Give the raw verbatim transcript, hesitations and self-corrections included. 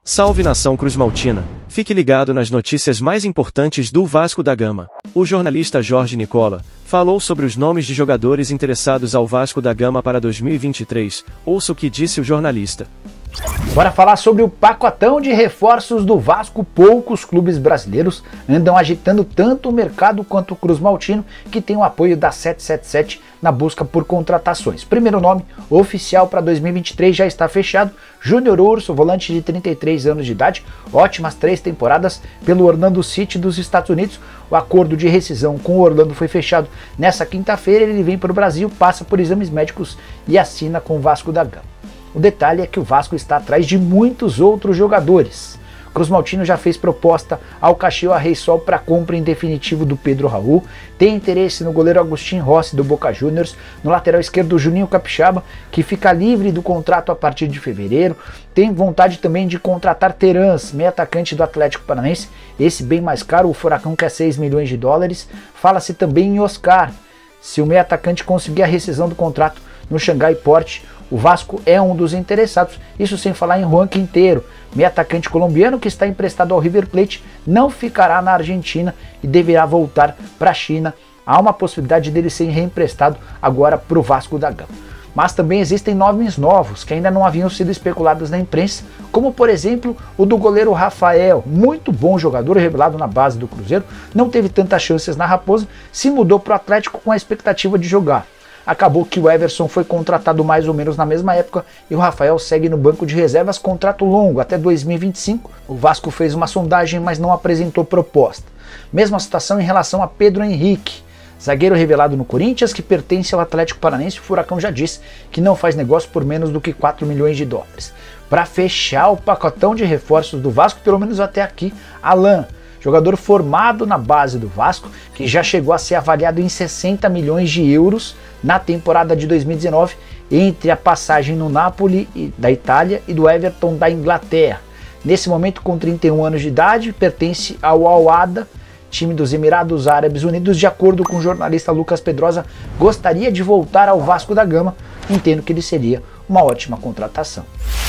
Salve nação cruzmaltina, fique ligado nas notícias mais importantes do Vasco da Gama. O jornalista Jorge Nicola falou sobre os nomes de jogadores interessados ao Vasco da Gama para dois mil e vinte e três, ouça o que disse o jornalista. Bora falar sobre o pacotão de reforços do Vasco. Poucos clubes brasileiros andam agitando tanto o mercado quanto o cruzmaltino, que tem o apoio da sete sete sete na busca por contratações. Primeiro nome oficial para dois mil e vinte e três já está fechado: Júnior Urso, volante de trinta e três anos de idade, ótimas três temporadas pelo Orlando City dos Estados Unidos. O acordo de rescisão com o Orlando foi fechado nessa quinta-feira. Ele vem para o Brasil, passa por exames médicos e assina com o Vasco da Gama. O detalhe é que o Vasco está atrás de muitos outros jogadores. O cruzmaltino já fez proposta ao Caxias Reysol para compra em definitivo do Pedro Raul, tem interesse no goleiro Agustín Rossi do Boca Juniors, no lateral esquerdo Juninho Capixaba, que fica livre do contrato a partir de fevereiro, tem vontade também de contratar Terans, meio atacante do Atlético Paranaense, esse bem mais caro, o Furacão quer seis milhões de dólares, fala-se também em Oscar, se o meio atacante conseguir a rescisão do contrato no Xangai Port, o Vasco é um dos interessados, isso sem falar em Juan Quinteiro, meio atacante colombiano que está emprestado ao River Plate, não ficará na Argentina e deverá voltar para a China. Há uma possibilidade dele ser reemprestado agora para o Vasco da Gama. Mas também existem nomes novos que ainda não haviam sido especulados na imprensa, como por exemplo o do goleiro Rafael, muito bom jogador, revelado na base do Cruzeiro, não teve tantas chances na Raposa, se mudou para o Atlético com a expectativa de jogar. Acabou que o Everson foi contratado mais ou menos na mesma época e o Rafael segue no banco de reservas, contrato longo até dois mil e vinte e cinco. O Vasco fez uma sondagem, mas não apresentou proposta. Mesma situação em relação a Pedro Henrique, zagueiro revelado no Corinthians, que pertence ao Atlético Paranaense. O Furacão já disse que não faz negócio por menos do que quatro milhões de dólares. Para fechar o pacotão de reforços do Vasco, pelo menos até aqui, Alan, jogador formado na base do Vasco, que já chegou a ser avaliado em sessenta milhões de euros na temporada de dois mil e dezenove, entre a passagem no Napoli da Itália e do Everton da Inglaterra. Nesse momento, com trinta e um anos de idade, pertence ao Al-Wahda, time dos Emirados Árabes Unidos. De acordo com o jornalista Lucas Pedrosa, gostaria de voltar ao Vasco da Gama, entendo que ele seria uma ótima contratação.